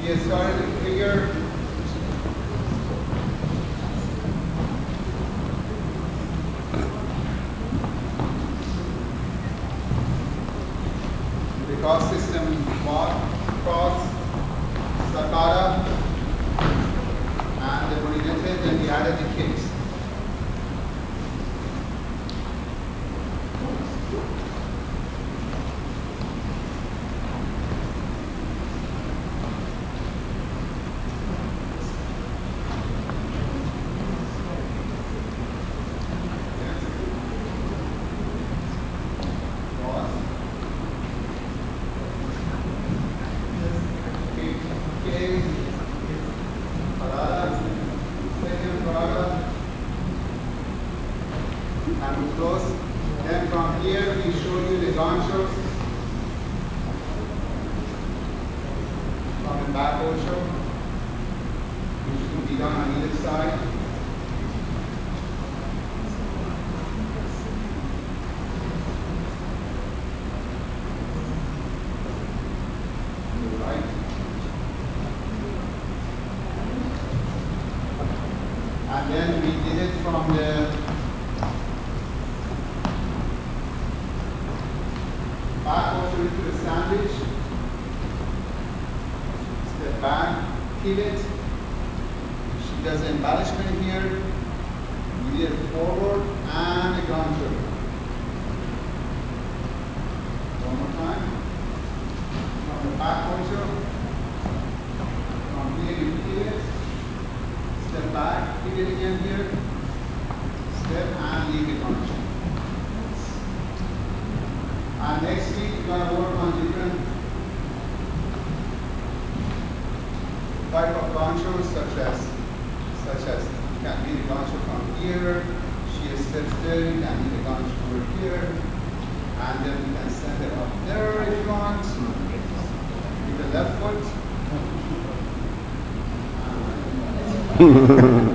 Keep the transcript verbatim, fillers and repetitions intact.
We have started to figure the cross system walk, cross, Sentada, and the Mlinete, then we added the kicks. And we close. Then from here we show you the Ganchos from the back also, which will be done on either side. Right. And then we did it from the back also into the sandwich. Step back, pivot. She does an embellishment here. We did it forward and a gancho. One more time. From the back also. From here you pivot. Step back, pivot again here. Step and leave the gancho. And next week we're going to work on different type of ganchos, such as such as you can be the gancho from here, she steps there, you can be the gancho over here, and then we can send it up there if you want, with the left foot.